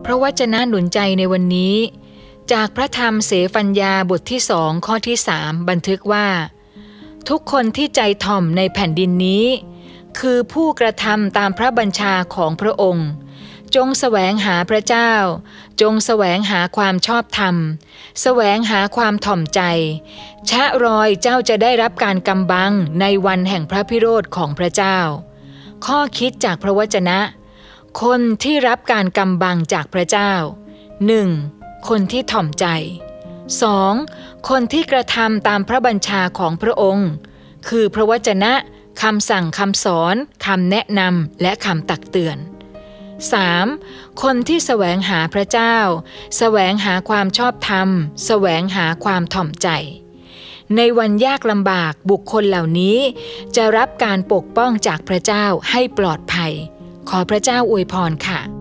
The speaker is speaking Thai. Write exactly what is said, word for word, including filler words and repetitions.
พระวจนะหนุนใจในวันนี้จากพระธรรมเสฟัญญาบทที่สองข้อที่สามบันทึกว่าทุกคนที่ใจถ่อมในแผ่นดินนี้คือผู้กระทำตามพระบัญชาของพระองค์จงแสวงหาพระเจ้าจงแสวงหาความชอบธรรมแสวงหาความถ่อมใจชะรอยเจ้าจะได้รับการกำบังในวันแห่งพระพิโรธของพระเจ้าข้อคิดจากพระวจนะคนที่รับการกำบังจากพระเจ้า หนึ่ง. คนที่ถ่อมใจ สอง. คนที่กระทำตามพระบัญชาของพระองค์คือพระวจนะคำสั่งคำสอนคำแนะนำและคำตักเตือน สาม. คนที่แสวงหาพระเจ้าแสวงหาความชอบธรรมแสวงหาความถ่อมใจในวันยากลำบากบุคคลเหล่านี้จะรับการปกป้องจากพระเจ้าให้ปลอดภัยขอพระเจ้าอวยพรค่ะ